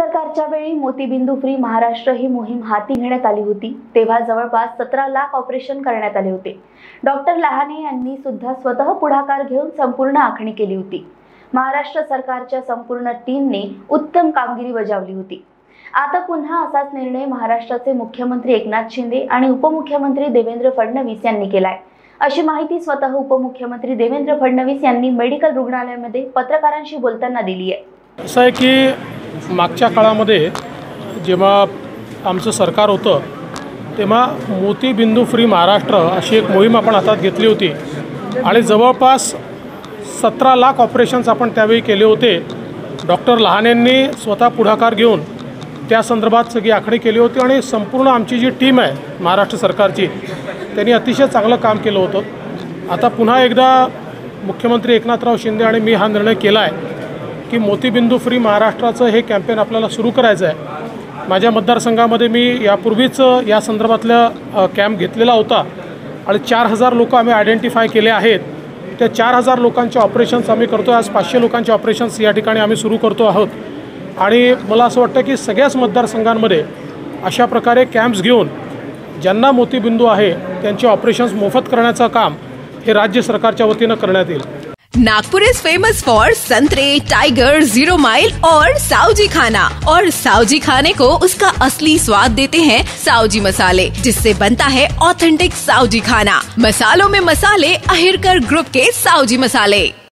सरकारच्या वेळी मोतीबिंदू फ्री महाराष्ट्र ही मोहीम हाती घेण्यात आली होती। तेव्हा जवळपास 17 लाख ऑपरेशन करण्यात आले होते। डॉक्टर लहाने यांनी सुद्धा स्वतः पुढाकार घेऊन संपूर्ण आखणी केली होती। महाराष्ट्र सरकारच्या संपूर्ण टीमने उत्तम कामगिरी बजावली होती। आता पुन्हा असाच निर्णय महाराष्ट्राचे मुख्यमंत्री एकनाथ शिंदे आणि उपमुख्यमंत्री देवेंद्र फडणवीस यांनी केलाय, अशी माहिती स्वतः उपमुख्यमंत्री देवेंद्र फडणवीस यांनी मेडिकल रुग्णालयामध्ये पत्रकारांशी बोलताना दिली आहे। असं आहे की मागच्या काळामध्ये जेव्हा आमचं सरकार होतं तेव्हा मोतीबिंदू फ्री महाराष्ट्र अशी एक मोहीम आपण हातात घेतली होती आणि जवळपास 17 लाख ऑपरेशन्स आपण त्यावेळी केले होते। डॉक्टर लहानेंनी स्वतः पुढाकार घेऊन त्या संदर्भात सगळी आखणी केली होती आणि संपूर्ण आमची जी टीम आहे महाराष्ट्र सरकारची त्यांनी अतिशय चांगलं काम केलं होतं। आता पुन्हा एकदा मुख्यमंत्री एकनाथराव शिंदे आणि मी हा निर्णय केला आहे की मोतीबिंदू फ्री महाराष्ट्राचं हे कॅम्पेन आपल्याला सुरू करायचं आहे। माझ्या मतदारसंघामध्ये मी यापूर्वीच या संदर्भातला कॅम्प घेतलेला होता आणि 4000 लोक आम्ही आयडेंटिफाय केले आहेत। त्या 4000 लोकांचे ऑपरेशन्स आम्ही करतो। आज 500 लोकांचे ऑपरेशन्स या ठिकाणी आम्ही सुरू करतो आहोत आणि मला असं वाटतं की सगळ्याच मतदारसंघांमध्ये अशा प्रकारे कॅम्प्स घेऊन ज्यांना मोतीबिंदू आहे त्यांचे ऑपरेशन्स मोफत करण्याचं काम हे राज्य सरकारच्या वतीनं करण्यात येईल। नागपुर इज फेमस फॉर संतरे, टाइगर, 0 माइल और साउजी खाना। और साउजी खाने को उसका असली स्वाद देते हैं साउजी मसाले, जिससे बनता है ऑथेंटिक साउजी खाना। मसालों में मसाले अहिरकर ग्रुप के साउजी मसाले।